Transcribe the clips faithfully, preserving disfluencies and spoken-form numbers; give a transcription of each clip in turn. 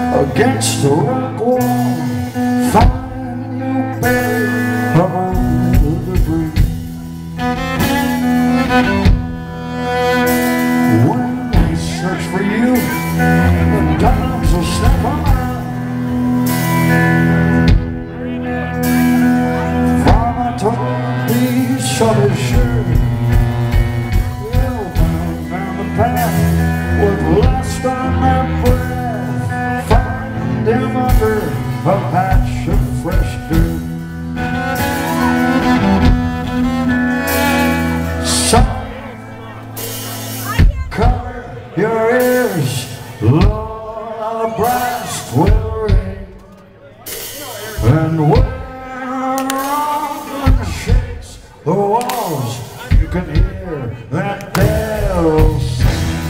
against the rock wall, find your bed under the bridge. When they search for you, the dogs will snap them out. Farmer torn piece of his shirt, they'll run down the path with lust on their breath, find them under a patch of fresh dirt. Cover your ears, Lord, the blast will ring, and when the shakes the walls, you can hear that bell sing.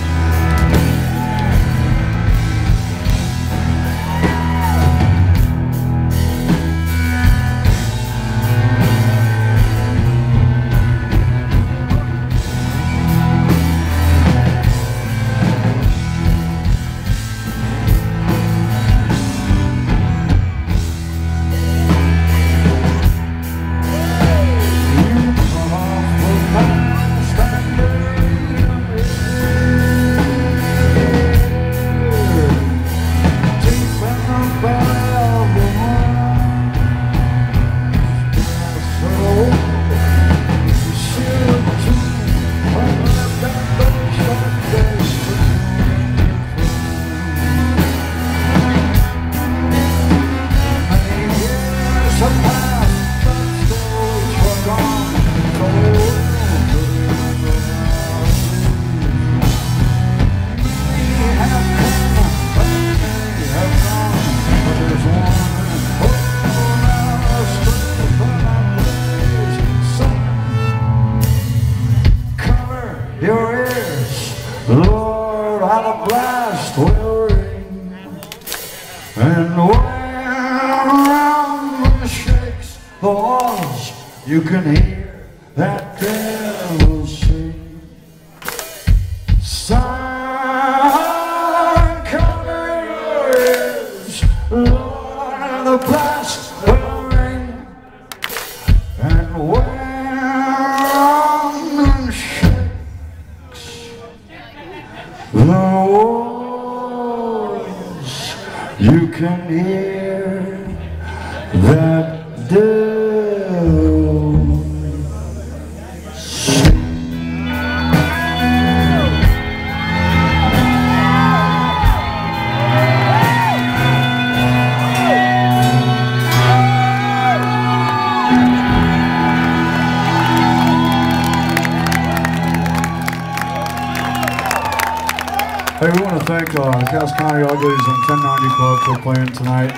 Your ears, Lord, how the blast will ring, and when around shakes the walls, you can hear that devil sing. Silent, cover your ears, Lord, how the blast will ring, and when the walls, you can hear that devil sing. Hey, we want to thank uh, Cass County Uglies and ten ninety Club for playing tonight.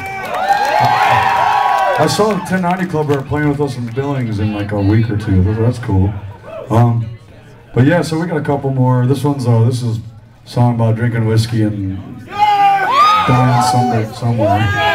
I saw the ten ninety Club are playing with us in Billings in like a week or two. That's cool. Um, but yeah, so we got a couple more. This one's uh, this is a song about drinking whiskey and dying somewhere. somewhere.